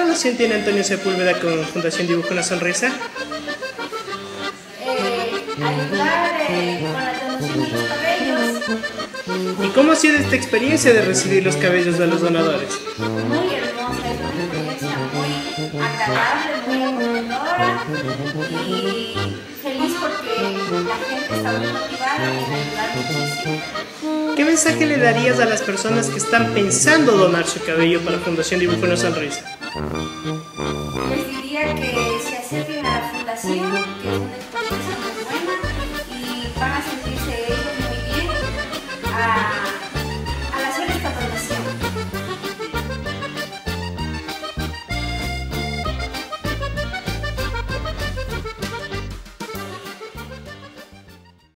relación tiene Antonio Sepúlveda con Fundación Dibujo una Sonrisa? Ayudar con la donación de los cabellos. ¿Y cómo ha sido esta experiencia de recibir los cabellos de los donadores? Muy hermosa, es una experiencia muy agradable, muy acogedora y feliz porque la gente está muy motivada en ayudar muchísimo. ¿Qué mensaje le darías a las personas que están pensando donar su cabello para Fundación Dibujo una Sonrisa?